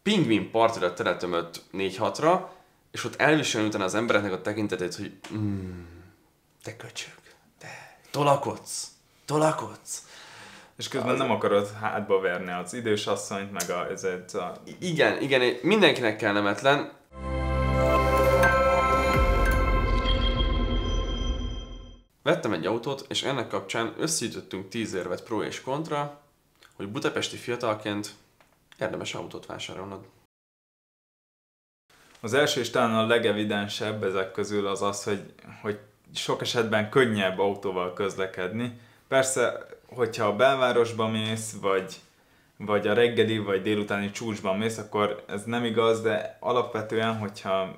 pingvin partira teletömött 4-6-ra, és ott elviselni utána az embereknek a tekintetét, hogy te köcsög, te tolakodsz. És közben nem akarod hátba verni az idős asszonyt, meg Igen, mindenkinek kellemetlen. Vettem egy autót, és ennek kapcsán összegyűjtöttünk 10 érvet pro és kontra, hogy budapesti fiatalként érdemes autót vásárolnod. Az első és talán a legevidensebb ezek közül az, hogy sok esetben könnyebb autóval közlekedni. Persze, hogyha a belvárosba mész, vagy a reggeli, vagy délutáni csúcsban mész, akkor ez nem igaz, de alapvetően, hogyha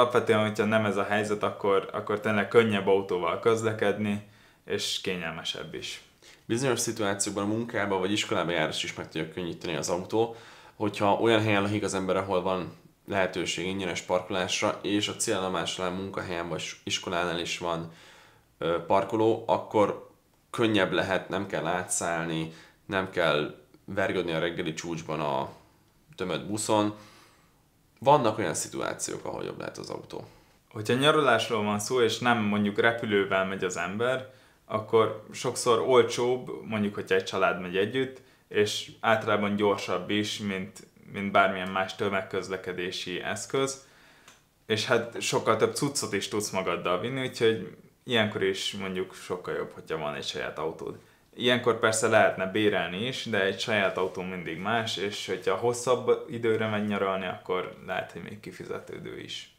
nem ez a helyzet, akkor tényleg könnyebb autóval közlekedni, és kényelmesebb is. Bizonyos szituációkban a munkába vagy iskolába járás is meg tudja könnyíteni az autó, hogyha olyan helyen lakik az ember, ahol van lehetőség ingyenes parkolásra, és a célállomásnál, munkahelyen vagy iskolánál is van parkoló, akkor könnyebb lehet, nem kell átszállni, nem kell vergődni a reggeli csúcsban a tömött buszon. Vannak olyan szituációk, ahol jobb lehet az autó. Hogyha nyaralásról van szó, és nem mondjuk repülővel megy az ember, akkor sokszor olcsóbb, mondjuk, hogyha egy család megy együtt, és általában gyorsabb is, mint bármilyen más tömegközlekedési eszköz, és hát sokkal több cuccot is tudsz magaddal vinni, úgyhogy ilyenkor is mondjuk sokkal jobb, hogyha van egy saját autód. Ilyenkor persze lehetne bérelni is, de egy saját autó mindig más, és hogyha hosszabb időre megy nyaralni, akkor lehet, hogy még kifizetődő is.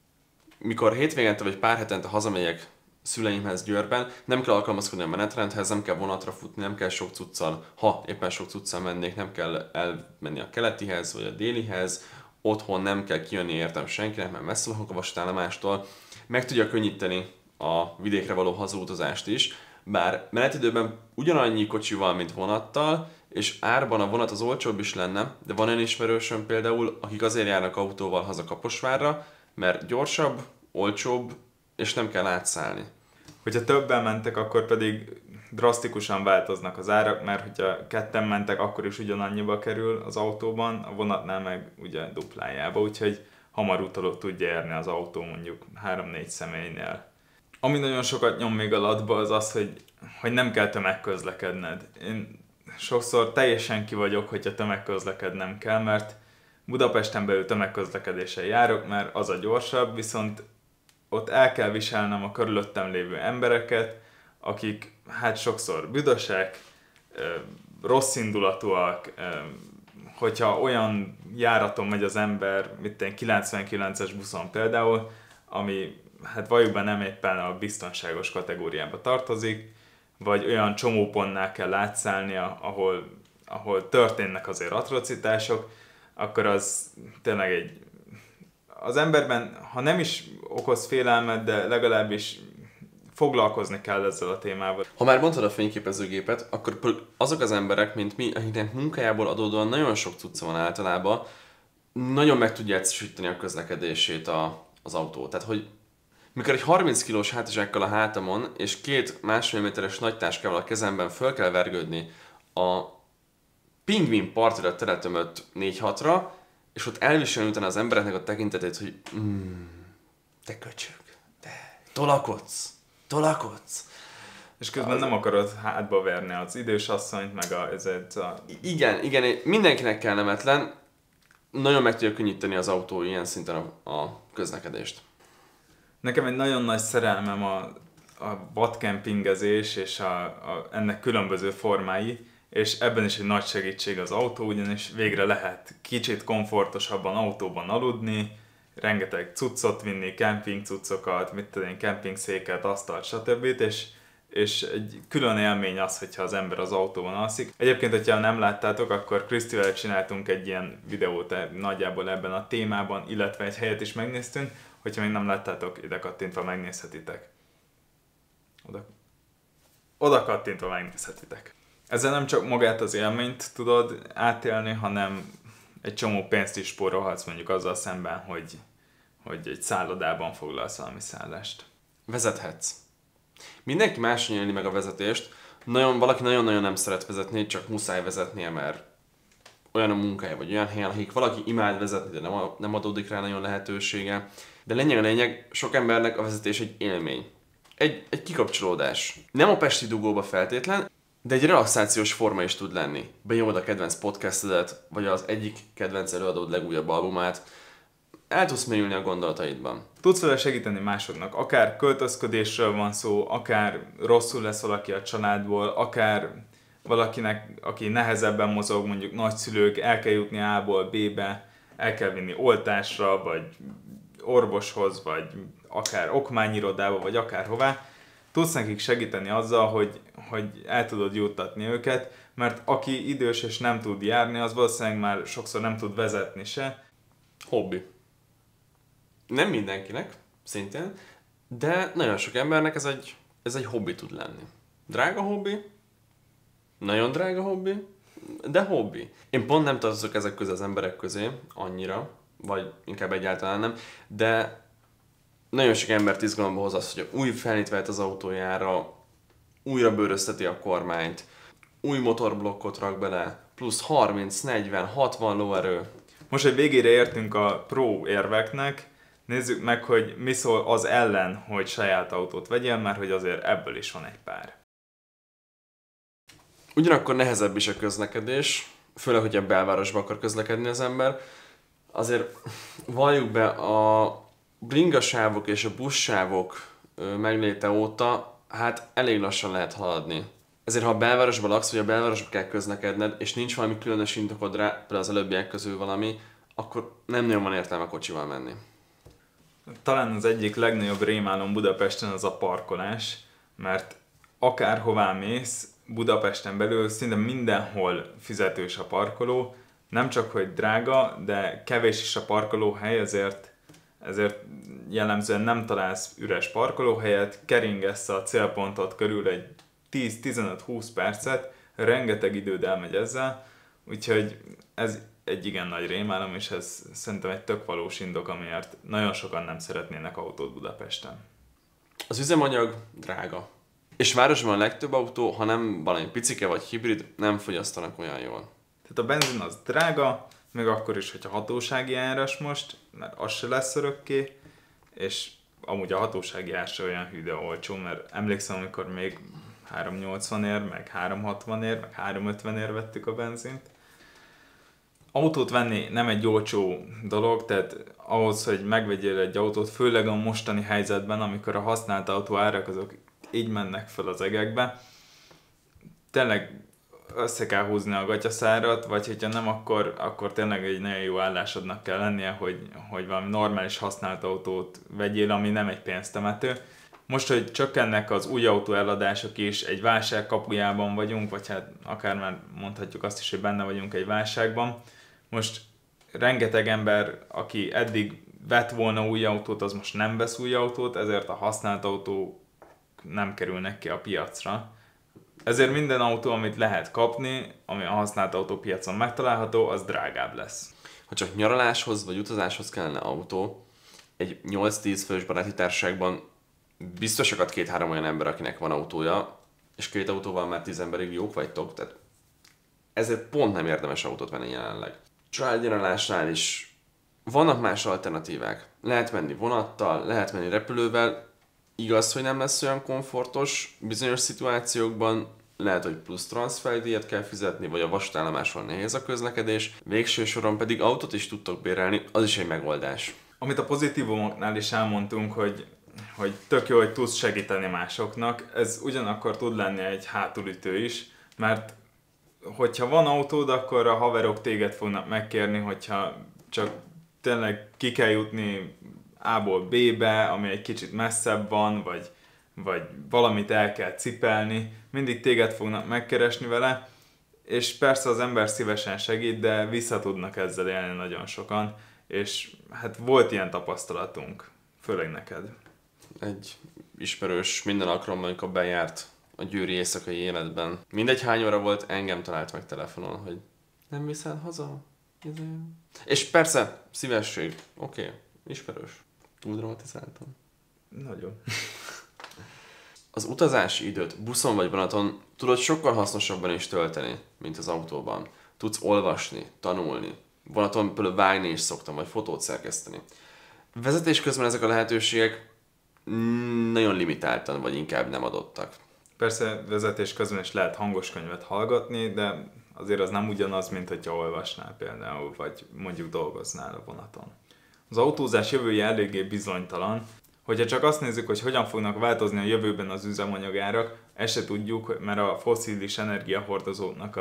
Mikor hétvégente vagy pár hetente hazamegyek szüleimhez Győrben, nem kell alkalmazkodni a menetrendhez, nem kell vonatra futni, nem kell sok cuccal, ha éppen sok cuccal mennék, nem kell elmenni a keletihez vagy a délihez, otthon nem kell kijönni értem senkinek, mert messze lakok a vasútállomástól, meg tudja könnyíteni a vidékre való hazautazást is, bár menetidőben ugyanannyi kocsival, mint vonattal, és árban a vonat az olcsóbb is lenne, de van olyan ismerősöm például, akik azért járnak autóval haza Kaposvárra, mert gyorsabb, olcsóbb, és nem kell átszállni. Hogyha többen mentek, akkor pedig drasztikusan változnak az árak, mert hogyha ketten mentek, akkor is ugyanannyiba kerül az autóban, a vonatnál meg ugye duplájába, úgyhogy hamar utalót tudja érni az autó mondjuk 3-4 személynél. Ami nagyon sokat nyom még a latba az, hogy nem kell tömegközlekedned. Én sokszor teljesen ki vagyok, hogyha tömegközlekednem kell, mert Budapesten belül tömegközlekedéssel járok, mert az a gyorsabb, viszont ott el kell viselnem a körülöttem lévő embereket, akik hát sokszor büdösek, rosszindulatúak, hogyha olyan járaton megy az ember, mint egy 99-es buszon például, ami hát valljuk be nem éppen a biztonságos kategóriába tartozik, vagy olyan csomópontnál kell átszállnia, ahol történnek azért atrocitások, akkor az tényleg az emberben, ha nem is okoz félelmet, de legalábbis foglalkozni kell ezzel a témával. Ha már mondtad a fényképezőgépet, akkor azok az emberek, mint mi, akiknek munkájából adódóan nagyon sok cucca van általában, nagyon meg tudja egyszerűsíteni a közlekedését az autó. Tehát, hogy mikor egy 30 kilós hátizsákkal a hátamon, és 2 másfél méteres nagytáskával a kezemben föl kell vergődni a pingvin partira teletömött 4-6-ra, és ott elviselni utána az embereknek a tekintetét, hogy te köcsög, te tolakodsz. És közben nem akarod hátba verni az idős asszonyt, meg Igen, mindenkinek kellemetlen, nagyon meg tudja könnyíteni az autó ilyen szinten a közlekedést. Nekem egy nagyon nagy szerelmem a vadkempingezés és ennek különböző formái, és ebben is egy nagy segítség az autó, ugyanis végre lehet kicsit komfortosabban autóban aludni, rengeteg cuccot vinni, kemping cuccokat, kempingszéket, asztalt, stb. És egy külön élmény az, hogyha az ember az autóban alszik. Egyébként, hogyha nem láttátok, akkor Krisztivel csináltunk egy ilyen videót nagyjából ebben a témában, illetve egy helyet is megnéztünk. Hogyha még nem láttátok, ide kattintva megnézhetitek. Oda kattintva megnézhetitek. Ezzel nem csak magát az élményt tudod átélni, hanem egy csomó pénzt is spórolhatsz mondjuk azzal szemben, hogy egy szállodában foglalsz valami szállást. Vezethetsz. Mindenki máson éli meg a vezetést. Valaki nagyon-nagyon nem szeret vezetni, csak muszáj vezetnie, mert olyan a munkája, vagy olyan helyen, akik valaki imád vezetni, de nem adódik rá nagyon lehetősége. De lényeg, sok embernek a vezetés egy élmény. Egy kikapcsolódás. Nem a pesti dugóba feltétlen, de egy relaxációs forma is tud lenni. Benyomod a kedvenc podcastedet, vagy az egyik kedvenc előadód legújabb albumát, el tudsz mélyülni a gondolataidban. Tudsz vele segíteni másodnak, akár költözködésről van szó, akár rosszul lesz valaki a családból, akár valakinek, aki nehezebben mozog, mondjuk nagyszülők, el kell jutni A-ból B-be, el kell vinni oltásra, vagy orvoshoz, vagy akár okmányirodába, vagy akárhová. Tudsz nekik segíteni azzal, hogy el tudod juttatni őket, mert aki idős és nem tud járni, az valószínűleg már sokszor nem tud vezetni se. Hobbi. Nem mindenkinek, szintén, de nagyon sok embernek ez egy hobbi tud lenni. Drága hobbi, nagyon drága hobbi, de hobbi. Én pont nem tartozok ezek közé az emberek közé annyira, vagy inkább egyáltalán nem, de nagyon sok embert izgalomba hoz az, hogy új felnit vett az autójára, újra bőrözteti a kormányt, új motorblokkot rak bele, plusz 30, 40, 60 lóerő. Most, hogy végére értünk a pro érveknek, nézzük meg, hogy mi szól az ellen, hogy saját autót vegyél, mert hogy azért ebből is van egy pár. Ugyanakkor nehezebb is a közlekedés, főleg, hogyha a belvárosba akar közlekedni az ember. Azért valljuk be, a bringasávok és a buszsávok megléte óta hát elég lassan lehet haladni. Ezért ha a belvárosban laksz, vagy a belvárosba kell közlekedned, és nincs valami különös indokod rá, például az előbbiek közül valami, akkor nem nagyon van értelme kocsival menni. Talán az egyik legnagyobb rémálom Budapesten az a parkolás, mert akárhová mész, Budapesten belül szinte mindenhol fizetős a parkoló, nem csak hogy drága, de kevés is a parkolóhely, ezért jellemzően nem találsz üres parkolóhelyet, keringesz a célpontot körül egy 10-15-20 percet, rengeteg időd elmegy ezzel, úgyhogy ez egy igen nagy rémálom, és ez szerintem egy tök valós indok, amiért nagyon sokan nem szeretnének autót Budapesten. Az üzemanyag drága. És városban a legtöbb autó, ha nem valami picike vagy hibrid, nem fogyasztanak olyan jól. Tehát a benzin az drága, még akkor is, hogyha hatósági áras most, mert az se lesz örökké, és amúgy a hatósági ár se olyan hű, de olcsó, mert emlékszem, amikor még 380 ér, meg 360 ér, meg 350 ér vettük a benzint. Autót venni nem egy olcsó dolog, tehát ahhoz, hogy megvegyél egy autót, főleg a mostani helyzetben, amikor a használt autó árak azok így mennek fel az egekbe, tényleg össze kell húzni a gatyaszárat, vagy hogyha nem, akkor tényleg egy nagyon jó állásodnak kell lennie, hogy valami normális használt autót vegyél, ami nem egy pénztemető. Most, hogy csökkennek az új autó eladások is, egy válság kapujában vagyunk, vagy hát akár már mondhatjuk azt is, hogy benne vagyunk egy válságban. Most rengeteg ember, aki eddig vett volna új autót, az most nem vesz új autót, ezért a használt autók nem kerülnek ki a piacra. Ezért minden autó, amit lehet kapni, ami a használt autópiacon megtalálható, az drágább lesz. Ha csak nyaraláshoz vagy utazáshoz kellene autó, egy 8-10 fős baráti társaságban biztos akad 2-3 olyan ember, akinek van autója, és 2 autóval már 10 emberig jók vagytok, tehát ezért pont nem érdemes autót venni jelenleg. Családnyaralásnál is vannak más alternatívák. Lehet menni vonattal, lehet menni repülővel, igaz, hogy nem lesz olyan komfortos bizonyos szituációkban, lehet, hogy plusz transferdíjat kell fizetni, vagy a vasútállomáson nehéz a közlekedés, végső soron pedig autót is tudtok bérelni, az is egy megoldás. Amit a pozitívumoknál is elmondtunk, hogy tök jó, hogy tudsz segíteni másoknak, ez ugyanakkor tud lenni egy hátulütő is, mert hogyha van autód, akkor a haverok téged fognak megkérni, hogyha csak tényleg ki kell jutni A-ból B-be, ami egy kicsit messzebb van, vagy valamit el kell cipelni, mindig téged fognak megkeresni vele, és persze az ember szívesen segít, de vissza tudnak ezzel élni nagyon sokan, és hát volt ilyen tapasztalatunk, főleg neked. Egy ismerős minden alkalommal, amikor bejárt a győri éjszakai életben. Mindegy hány óra volt, engem talált meg telefonon, hogy nem viszel haza? És persze, szívesség. Oké, ismerős. Túl dramatizáltam. Nagyon. Az utazási időt buszon vagy vonaton tudod sokkal hasznosabban is tölteni, mint az autóban. tudsz olvasni, tanulni. Vonaton például vágni is szoktam, vagy fotót szerkeszteni. Vezetés közben ezek a lehetőségek nagyon limitáltan, vagy inkább nem adottak. Persze vezetés közben is lehet hangos könyvet hallgatni, de azért az nem ugyanaz, mint hogyha olvasnál például, vagy mondjuk dolgoznál a vonaton. Az autózás jövője eléggé bizonytalan. Hogyha csak azt nézzük, hogy hogyan fognak változni a jövőben az üzemanyagárak, ezt se tudjuk, mert a fosszilis energiahordozóknak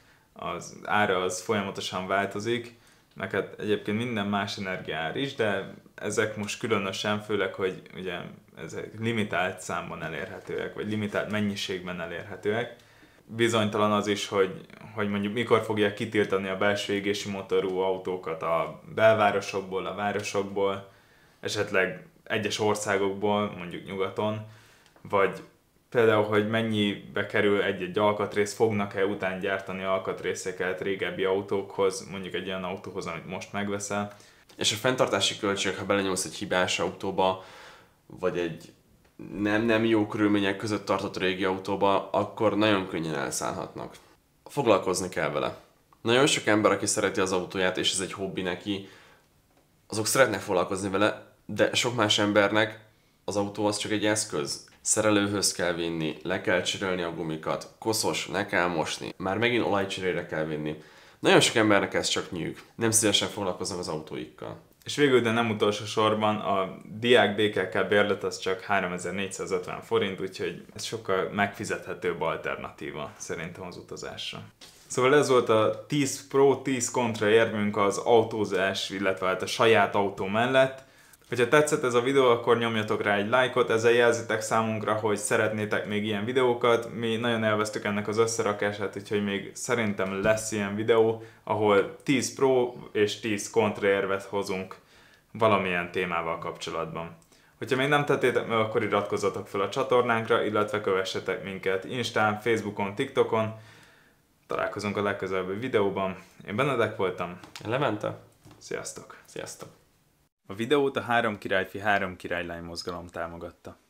az ára az folyamatosan változik, meg hát egyébként minden más energiaár is, de ezek most különösen, főleg, hogy ugye ezek limitált számban elérhetőek, vagy limitált mennyiségben elérhetőek. Bizonytalan az is, hogy mondjuk mikor fogják kitiltani a belső égési motorú autókat a belvárosokból, a városokból, esetleg egyes országokból, mondjuk nyugaton, vagy például, hogy mennyibe kerül egy alkatrész, fognak-e után gyártani alkatrészeket régebbi autókhoz, mondjuk egy olyan autóhoz, amit most megveszel. És a fenntartási költségek, ha belenyúlsz egy hibás autóba, vagy egy nem jó körülmények között tartott régi autóba, akkor nagyon könnyen elszállhatnak. Foglalkozni kell vele. Nagyon sok ember, aki szereti az autóját, és ez egy hobbi neki, azok szeretnek foglalkozni vele, de sok más embernek az autó az csak egy eszköz. Szerelőhöz kell vinni, le kell cserélni a gumikat, koszos, le kell mosni, már megint olajcserére kell vinni. Nagyon sok embernek ez csak nyűg. Nem szívesen foglalkoznak az autóikkal. És végül, de nem utolsó sorban, a diák BKK bérlet az csak 3450 forint, úgyhogy ez sokkal megfizethetőbb alternatíva szerintem az utazásra. Szóval ez volt a 10 pro, 10 kontra érvünk az autózás, illetve hát a saját autó mellett. Hogyha tetszett ez a videó, akkor nyomjatok rá egy lájkot, ezzel jelzitek számunkra, hogy szeretnétek még ilyen videókat. Mi nagyon élveztük ennek az összerakását, úgyhogy még szerintem lesz ilyen videó, ahol 10 pro és 10 kontra érvet hozunk valamilyen témával kapcsolatban. Hogyha még nem tettétek meg, akkor iratkozzatok fel a csatornánkra, illetve kövessetek minket Instán, Facebookon, TikTokon. Találkozunk a legközelebbi videóban. Én Benedek voltam. Levente? Sziasztok! Sziasztok! A videót a 3 királyfi 3 királylány mozgalom támogatta.